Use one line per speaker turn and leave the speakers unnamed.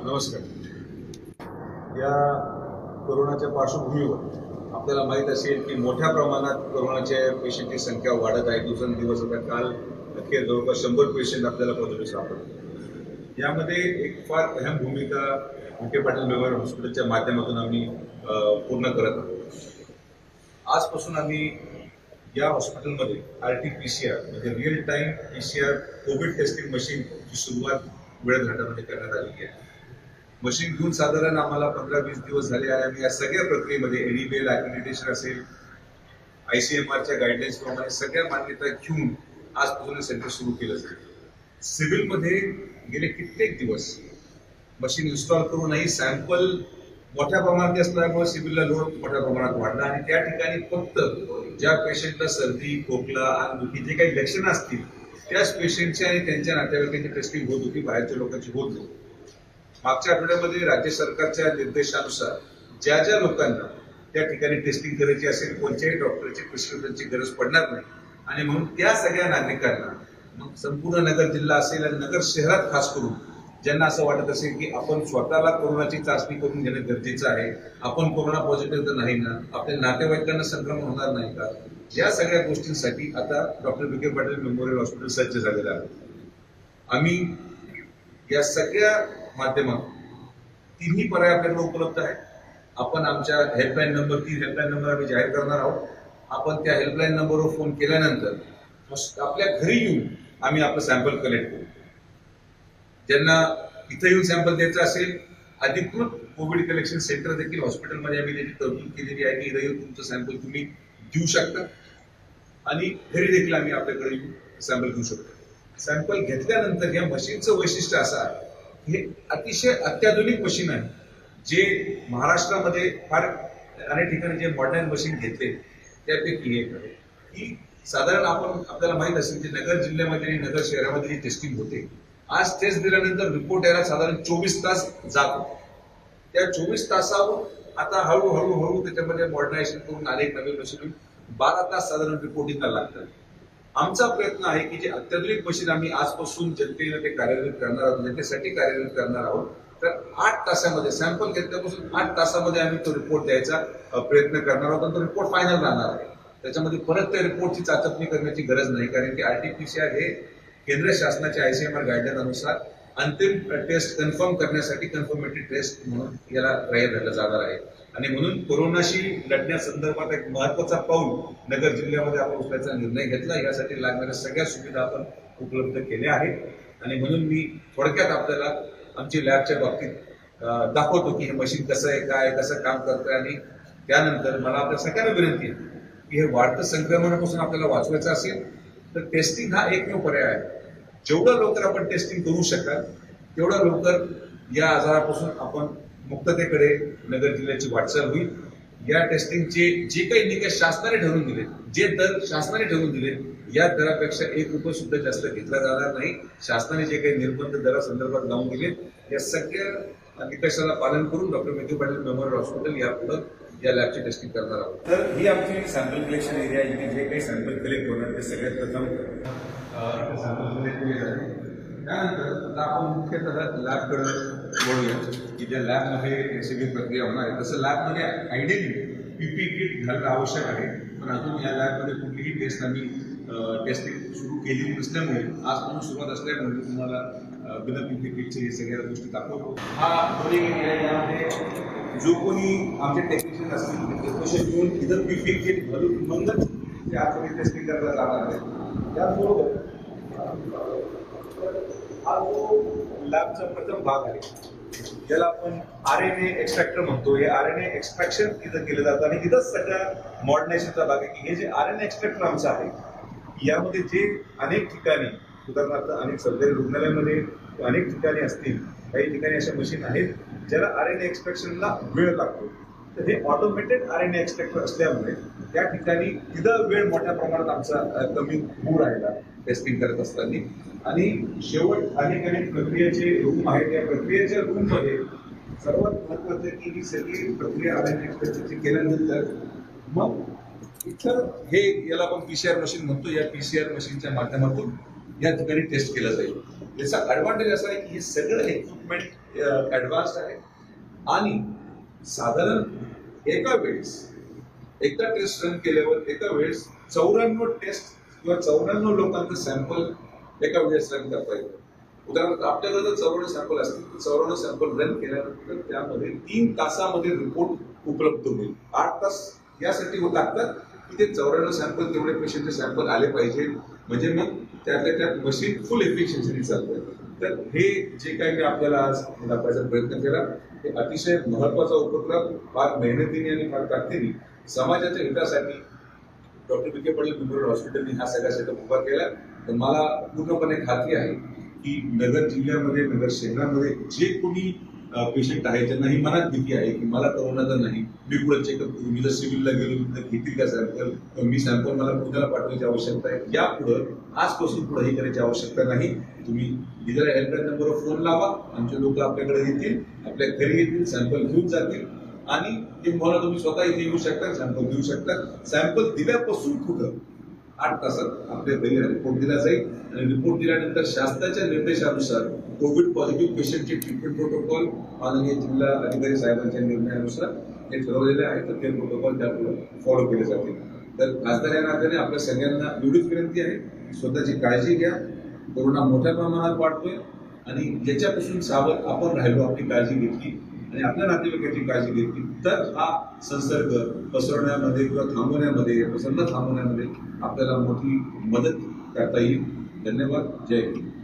नमस्कार. या कोरोनाच्या पार्श्वभूमीवर आपल्याला माहीत असेल की मोठ्या प्रमाणात कोरोनाच्या पेशंटची संख्या वाढत आहे. दिवसेंदिवस आता काल अखेर जवळपास 100 पेशंट आपल्याला पॉझिटिव्ह सापडले. यामध्ये एक फार अहम भूमिका विखे पाटील मेमोरियल हॉस्पिटलच्या माध्यमातून आम्ही पूर्ण करत आहोत. आजपासून आम्ही या हॉस्पिटलमध्ये RT-PCR म्हणजे real time PCR covid testing मशीनची सुरुवात वेळाघाटामध्ये करण्यात आली आहे. मशीन घेऊन साधारण आम्हाला 15-20 दिवस झाले आहे आणि या सगळ्या प्रक्रियेमध्ये NABL ॲक्रेडिटेशन असेल, ICMRच्या गाईडलाईन्स प्रमाणे सगळ्या मान्यता घेऊन आजपासून सेंटर सुरू केलं जाईल. सिव्हिलमध्ये गेले कित्येक दिवस मशीन इन्स्टॉल करूनही सॅम्पल मोठ्या प्रमाणात असल्यामुळे सिव्हिलला लोड मोठ्या प्रमाणात वाढला आणि त्या ठिकाणी फक्त ज्या पेशंटला सर्दी, खोकला, अंगदुखी जे काही लक्षणं असतील त्याच पेशंटची आणि त्यांच्या नातेवाईकांची टेस्टिंग होत होती, बाहेरच्या लोकांची होत नव्हती. मागच्या आठवड्यामध्ये राज्य सरकारच्या निर्देशानुसार ज्या ज्या लोकांना त्या ठिकाणी टेस्टिंग करायची असेल कोणत्याही डॉक्टरची प्रिस्क्रिप्शनची गरज पडणार नाही आणि म्हणून त्या सगळ्या नागरिकांना मग संपूर्ण नगर जिल्हा असेल आणि नगर शहरात खास करून ज्यांना असं वाटत असेल की आपण स्वतःला कोरोनाची चाचणी करून घेणं गरजेचं आहे, आपण कोरोना पॉझिटिव्ह तर नाही ना, आपल्या नातेवाईकांना संक्रमण होणार नाही का, या सगळ्या गोष्टींसाठी आता doctor Vikhe Patil memorial hospital सज्ज झालेलं आहे. आम्ही या सगळ्या माध्यमातून तिन्ही पर्याय आपल्याकडे उपलब्ध आहेत. आपण आमच्या हेल्पलाईन नंबर 3 हेल्पलाईन नंबर आम्ही जाहीर करणार आहोत. आपण त्या हेल्पलाईन नंबरवर फोन केल्यानंतर आपल्या घरी येऊन आम्ही आपलं सॅम्पल कलेक्ट करू. ज्यांना इथं येऊन सॅम्पल द्यायचं असेल, अधिकृत कोविड कलेक्शन सेंटर देखील हॉस्पिटलमध्ये आम्ही त्याची तरतूद केलेली आहे की इथं येऊन तुमचं सॅम्पल तुम्ही देऊ शकता आणि घरी देखील आम्ही आपल्याकडे येऊन सॅम्पल घेऊ शकतो. सॅम्पल घेतल्यानंतर या मशीनचं वैशिष्ट्य असं आहे, हे अतिशय अत्याधुनिक मशीन आहे. जे महाराष्ट्रामध्ये फार अनेक ठिकाणी जे मॉडर्न मशीन घेतले त्यापैकी एक आहे की साधारण आपल्याला माहित असेल की नगर जिल्ह्यामध्ये आणि नगर शहरामध्ये जी टेस्टिंग होते, आज टेस्ट दिल्यानंतर रिपोर्ट यायला साधारण 24 तास जातो. त्या 24 तासावर आता हळूहळू त्याच्यामध्ये मॉडर्नायझेशन करून अनेक नवीन मशीन 12 तास साधारण रिपोर्टिंगला लागतात. आमचा प्रयत्न आहे की जे अत्याधुनिक मशीन आम्ही आजपासून जनतेला ते कार्यरत करणार आहोत, जनतेसाठी कार्यरत करणार आहोत, तर 8 तासामध्ये सॅम्पल घेतल्यापासून 8 तासामध्ये आम्ही तो रिपोर्ट द्यायचा प्रयत्न करणार आहोत आणि तो रिपोर्ट फायनल राहणार आहे. त्याच्यामध्ये परत त्या रिपोर्टची चाचपणी करण्याची गरज नाही, कारण की RT-PCR हे केंद्र शासनाच्या ICMR गाईडलाईन अनुसार अंतिम टेस्ट कन्फर्म करण्यासाठी कन्फर्मेटरी टेस्ट म्हणून याला ग्राह्य धरलं जाणार आहे. आणि म्हणून कोरोनाशी लढण्यासंदर्भात एक महत्वाचा पाऊल नगर जिल्ह्यामध्ये आपण उचलायचा निर्णय घेतला. यासाठी लागणाऱ्या सगळ्या सुविधा आपण उपलब्ध केल्या आहेत आणि म्हणून मी थोडक्यात आपल्याला आमची लॅबच्या बाबतीत दाखवतो की हे मशीन कसं आहे, काय कसं काम करतंय आणि त्यानंतर मला आपल्या सगळ्यांना विनंती आहे की हे वाढतं संक्रमणापासून आपल्याला वाचवायचं असेल तर टेस्टिंग हा एकमेव पर्याय आहे. जेवढं लवकर आपण टेस्टिंग करू शकाल तेवढं लवकर या आजारापासून आपण मुक्ततेकडे नगर जिल्ह्याची वाटचाल होईल. या टेस्टिंगचे जे काही निकष शासनाने ठरवून दिले, जे दर शासनाने ठरवून दिले, या दरापेक्षा 1 रुपये सुद्धा जास्त घेतला जाणार नाही. शासनाने जे काही निर्बंध दरासंदर्भात लावून दिले या सगळ्या निकषाला पालन करून doctor Vikhe Patil memorial hospital यापुढे या लॅबची टेस्टिंग करणार आहोत. तर ही आमची सॅम्पल कलेक्शन एरिया आहे. जे काही सॅम्पल कलेक्ट होणार ते सगळ्यात प्रथम सॅम्पल कलेक्ट केले जाते. त्यानंतर आता आपण मुख्यतः लॅबकडे वळूया की ज्या लॅबमध्ये सगळी प्रक्रिया होणार आहे. तसं लॅबमध्ये आयडियली PPE किट घालणं आवश्यक आहे, पण अजून या लॅबमध्ये कुठलीही टेस्ट आम्ही टेस्टिंग सुरू केली नसल्यामुळे आजपासून सुरुवात असल्यामुळे तुम्हाला बिना PPE किटचे हे सगळ्या गोष्टी दाखवतो. हा दोन्ही एरिया, यामध्ये जो कोणी आमचे टेक्निशियन असतील ते पैसे घेऊन इथं PPE किट घालून मगच ते आतमध्ये टेस्टिंग करायला जाणार आहे. त्याचबरोबर हा जो लॅबचा प्रथम भाग आहे ज्याला आपण RNA एक्स्ट्रॅक्टर म्हणतो, हे RNA एक्स्ट्रॅक्शन इथं केलं जातं आणि इथंच सगळ्या मॉडर्नायझेशनचा भाग आहे की हे जे RNA एक्स्ट्रॅक्टर आमचं आहे यामध्ये जे अनेक ठिकाणी उदाहरणार्थ अनेक सरकारी रुग्णालयामध्ये अनेक ठिकाणी असतील, काही ठिकाणी अशा मशीन आहेत ज्याला RNA एक्स्ट्रॅक्शनला वेळ लागतो. तर हे ऑटोमेटेड RNA एक्स्ट्रॅक्टर असल्यामुळे त्या ठिकाणी तिथं वेळ मोठ्या प्रमाणात आमचा कमी होऊ राहिला टेस्टिंग करत असताना. आणि शेवट अनेक प्रक्रियेचे रूम आहेत. या प्रक्रियेच्या रूममध्ये सर्वात महत्वाचं की ही सगळी प्रक्रिया RNA एक्स्ट्रॅक्शनची केल्यानंतर मग इथं हे याला आपण PCR मशीन म्हणतो, या PCR मशीनच्या माध्यमातून या ठिकाणी टेस्ट केलं जाईल. याचा ऍडव्हान्टेज असा आहे की हे सगळं इक्विपमेंट ऍडव्हान्स आहे आणि साधारण एका वेळेस एकदा टेस्ट रन केल्यावर एका वेळेस 94 टेस्ट किंवा 94 लोकांचं सॅम्पल एका वेळेस रन करता येतं. उदाहरणार्थ आपल्याकडे जर 94 सॅम्पल असतील तर 94 सॅम्पल रन केल्यानंतर त्यामध्ये 3 तासामध्ये रिपोर्ट उपलब्ध होईल. 8 तास यासाठी लागतात की ते 94 सॅम्पल तेवढे पेशंटचे सॅम्पल आले पाहिजे, म्हणजे मग त्यातल्या त्यात मशीन फुल एफिशियन्सीने चालते. तर हे जे काही मी आपल्याला आज दाखवायचा प्रयत्न केला हे अतिशय महत्वाचा उपक्रम, फार मेहनतीने आणि फार ताकदीने समाजाच्या हितासाठी doctor B K Patel memorial हॉस्पिटलने हा सगळा सेटअप उभा केला. तर मला पूर्णपणे खात्री आहे की नगर जिल्ह्यामध्ये, नगर शहरामध्ये जे कोणी पेशंट आहे ज्यांना ही मनात भीती आहे की मला कोरोनाचा नाही, मी पुढे चेकअप करू, मी जर सिव्हिलला गेलो तर घेतील का सॅम्पल, मी सॅम्पल मला पुण्याला पाठवायची आवश्यकता आहे, यापुढे आजपासून पुढे ही करायची आवश्यकता नाही. तुम्ही दिलेल्या हेल्पलाईन नंबरवर फोन लावा, आमचे लोक आपल्याकडे येतील, आपल्या घरी येतील, सॅम्पल घेऊन जातील आणि किंवा तुम्ही स्वतः इथे येऊ शकता, सॅम्पल घेऊ शकता. सॅम्पल दिल्यापासून कुठं 8 तासात आपल्या घरी रिपोर्ट दिला जाईल आणि रिपोर्ट दिल्यानंतर शासनाच्या निर्देशानुसार कोविड पॉझिटिव्ह पेशंटचे ट्रीटमेंट प्रोटोकॉल माननीय जिल्हा अधिकारी साहेबांच्या निर्णयानुसार हे ठरवलेले आहे. तर ते प्रोटोकॉल त्यापुढे फॉलो केले जातील. तर खासदार या नात्याने आपल्या सगळ्यांना एवढीच विनंती आहे, स्वतःची काळजी घ्या. कोरोना मोठ्या प्रमाणात वाढतोय आणि याच्यापासून सावध आपण राहिलो, आपली काळजी घेतली आणि आपल्या नातेवाईकांची काळजी घेतली तर हा संसर्ग पसरवण्यामध्ये किंवा थांबवण्यामध्ये, पसरणं थांबवण्यामध्ये आपल्याला मोठी मदत करता येईल. धन्यवाद. जय हिंद.